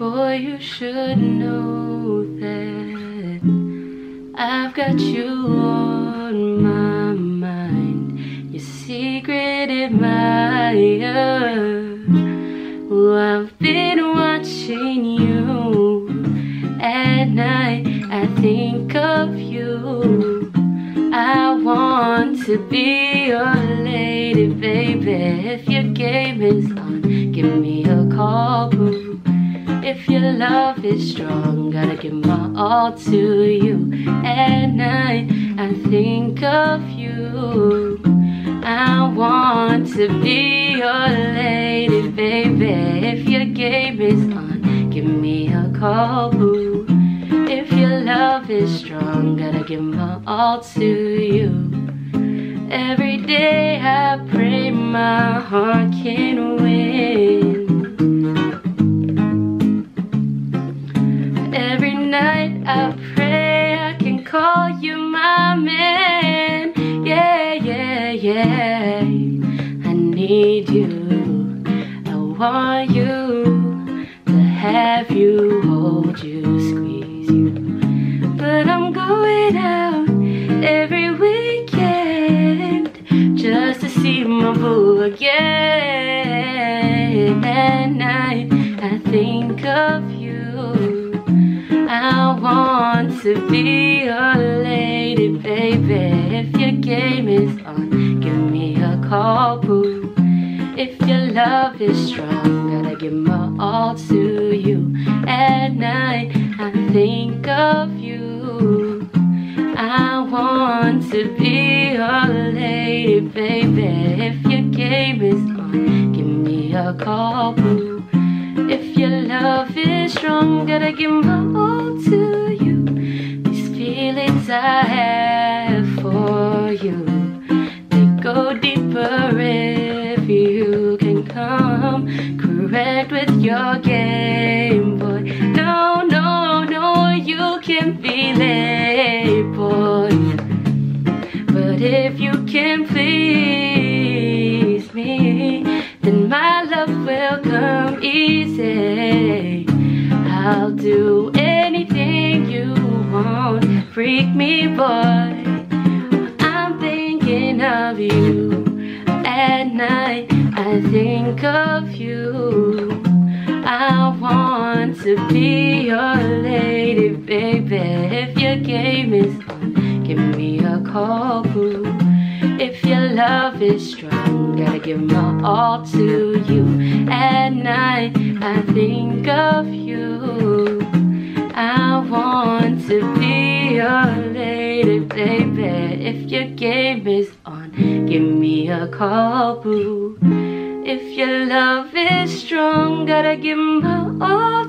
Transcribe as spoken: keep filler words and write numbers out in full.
Boy, you should know that I've got you on my mind, your secret admirer. Oh, I've been watching you at night, I think of you. I want to be your lady, baby. If your game is on, give me a call, boo. If your love is strong, gotta give my all to you. At night, I think of you. I want to be your lady, baby. If your game is on, give me a call, boo. If your love is strong, gotta give my all to you. Every day I pray my heart can win. Every night I pray I can call you my man. Yeah, yeah, yeah. I need you, I want you, to have you, hold you, squeeze you. But I'm going out every weekend just to see my boo again. At night I think of you. I want to be your lady, baby. If your game is on, give me a call, boo. If your love is strong, gotta give my all to you. At night I think of you. I want to be your lady, baby. If your game is on, give me a call, boo. If your love is strong, gotta give my all to you. These feelings I have for you, they go deeper if you can come correct with your game, boy. No, no, no, you can be late, boy. But if you can please me, then my love will come easy. I'll do anything you want, freak me, boy. I'm thinking of you. At night I think of you. I want to be your lady, baby. If your game is on, give me a call, boo. If your love is strong, gotta give my all to you. At night I think of you. I want to be your lady, baby. If your game is on, give me a call, boo. If your love is strong, gotta give my all